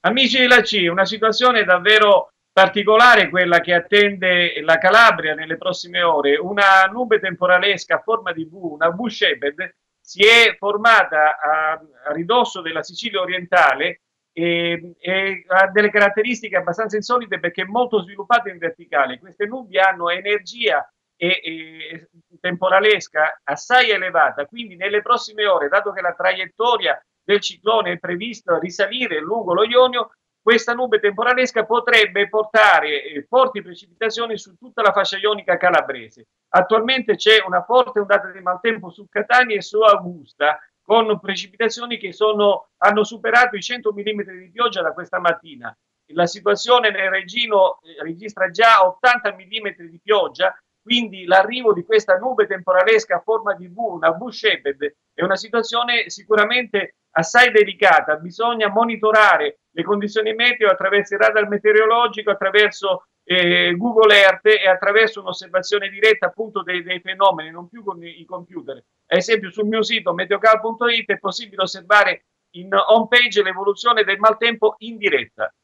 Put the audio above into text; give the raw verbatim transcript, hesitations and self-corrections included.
Amici della C, una situazione davvero particolare quella che attende la Calabria nelle prossime ore. Una nube temporalesca a forma di V, una V shaped, si è formata a, a ridosso della Sicilia orientale e, e ha delle caratteristiche abbastanza insolite perché è molto sviluppata in verticale. Queste nubi hanno energia e, e temporalesca assai elevata, quindi nelle prossime ore, dato che la traiettoria del ciclone è previsto risalire lungo lo Ionio, questa nube temporalesca potrebbe portare eh, forti precipitazioni su tutta la fascia ionica calabrese. Attualmente c'è una forte ondata di maltempo su Catania e su Augusta, con precipitazioni che sono, hanno superato i cento millimetri di pioggia da questa mattina. La situazione nel Regino eh, registra già ottanta millimetri di pioggia, quindi l'arrivo di questa nube temporalesca a forma di V, una V shaped, è una situazione sicuramente assai delicata. Bisogna monitorare le condizioni meteo attraverso il radar meteorologico, attraverso eh, Google Earth e attraverso un'osservazione diretta appunto dei, dei fenomeni, non più con i, i computer. Ad esempio sul mio sito meteocal punto it è possibile osservare in home page l'evoluzione del maltempo in diretta.